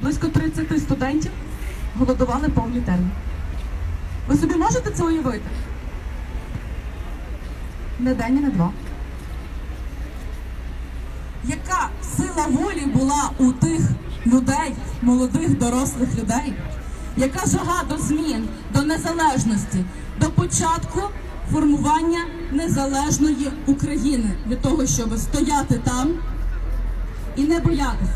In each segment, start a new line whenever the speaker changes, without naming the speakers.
близько 30 студентів голодували повний термін. Ви собі можете це уявити? Не день і не два. Яка сила волі була у тих людей, молодих, дорослих людей? Яка жага до змін, до незалежності, до початку формування незалежної України, для того, щоб стояти там і не боятися?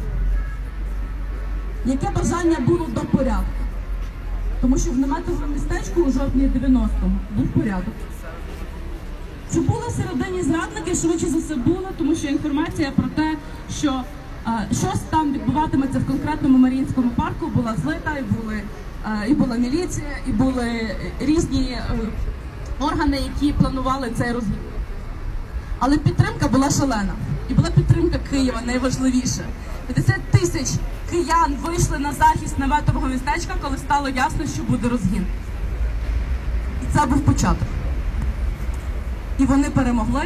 Яке бажання було до порядку? Тому що в наметовому містечку у жовтні 90-му був порядок. Чи були всередині зрадники? Швидше за все було, тому що інформація про те, що щось там відбуватиметься в конкретному Маріїнському парку, була злита, і була міліція, і були різні органи, які планували цей розгін. Але підтримка була шалена. І була підтримка Києва, найважливіше. 50 тисяч киян вийшли на захист наметового містечка, коли стало ясно, що буде розгін. І це був початок. І вони перемогли.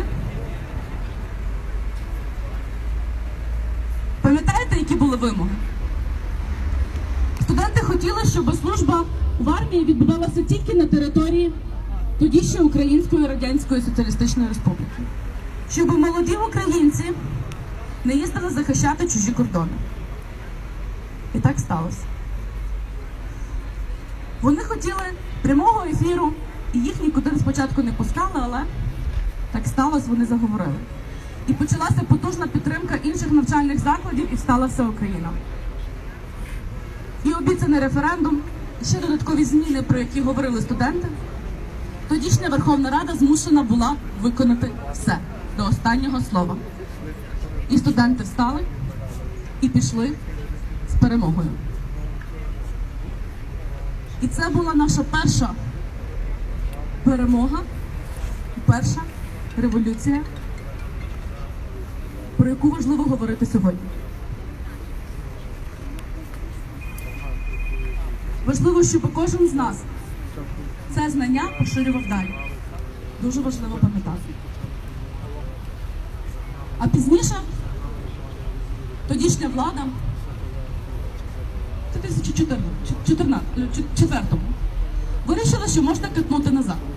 Пам'ятаєте, які були вимоги? Студенти хотіли, щоб служба в армії відбувалася тільки на території тоді ще Української Радянської Соціалістичної Республіки. Щоб молоді українці не їздили захищати чужі кордони. І так сталося. Вони хотіли прямого ефіру, і їх нікуди спочатку не пускали, але так сталося, вони заговорили. І почалася потужна підтримка інших навчальних закладів, і встала вся Україна. І обіцяний референдум, і ще додаткові зміни, про які говорили студенти. Тодішня Верховна Рада змушена була виконати все, до останнього слова. І студенти встали і пішли з перемогою. І це була наша перша перемога, перша революція, про яку важливо говорити сьогодні. Важливо, щоб кожен з нас це знання поширював далі. Дуже важливо пам'ятати. А пізніше тодішня влада в 2004-му вирішила, що можна катнути назад.